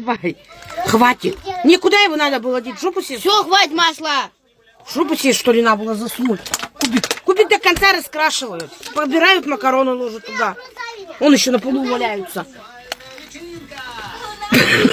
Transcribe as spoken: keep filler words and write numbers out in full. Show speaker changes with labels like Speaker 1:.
Speaker 1: давай. Хватит. Никуда его надо было деть. Жопу себе.
Speaker 2: Все, хватит масла.
Speaker 1: Жопу себе, что ли, надо было засунуть. Кубик. Кубик до конца раскрашивают. Подбирают макароны, ложат туда. Он еще на полу валяются.